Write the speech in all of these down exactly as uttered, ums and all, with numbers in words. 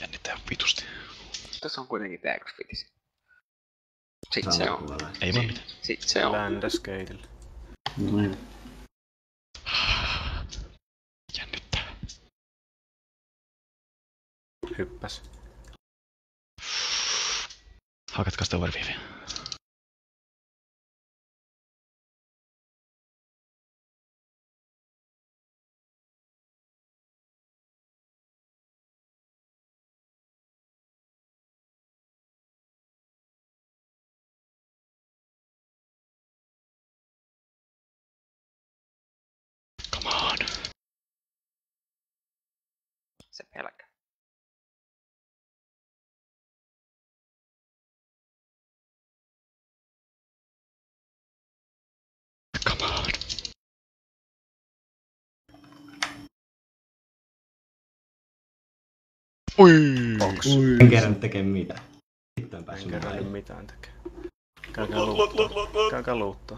Jännittää vitusti. Tässä on kuitenkin tää graffitisi. Sitten se on. Ei vaan mitään. Sitten se on. Landscapeillä. Noin. Jännittää. Hyppäs. Hakatko sitä overviiviä? Come on. Se pelkää. Come on. Ui. Box. En kerran tekee mitään. Sitten on En päässyt kerran maailmaan. mitään tekee. Käykää luuttaa. Käykää luuttaa.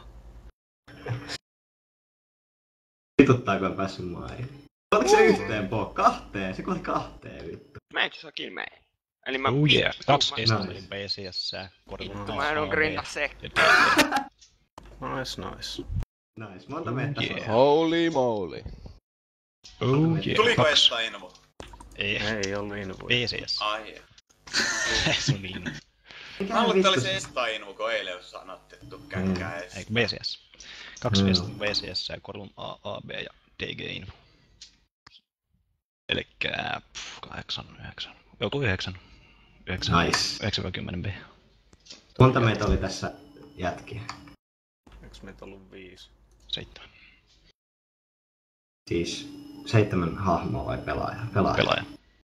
Vituttaa kun on päässyt maailmaan. Oliko se yhteen po? Kahteen? Se kuoli kahteen vittu. Mä itse asiassa meen. Eli mä Oh yeah. Kaksi mä- estelin B C S, korilla. Vittu, mä en oo grinda se. Nice, nice. Nice. Monta meitä Yeah. yeah. Holy moly. Oh yeah. Tuliko Kaksi. Esta Invo? Ei. Ei oo invoja. B C S. Ai. Se on niin. Mä luulen, että oli se Esta Invo, kun eilen on sanottettu käkkää ees. Ei, B C S. Kaksi Mm. estelin B C S, korilla A, A, B ja D G Info. Elikkä pff, kahdeksan, yhdeksän. Joutuu yhdeksän. Yhdeksän. Nice. Yhdeksän kymmenen B. Monta meitä oli tässä jätkiä? Eiks meitä ollut viisi? Seitsemän. Siis seitsemän hahmoa vai pelaaja? Pelaaja. Pelaaja.